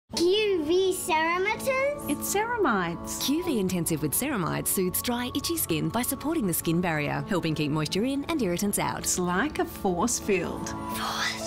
UV Ceramides? It's Ceramides. QV Intensive with Ceramides soothes dry, itchy skin by supporting the skin barrier, helping keep moisture in and irritants out. It's like a force field. Force.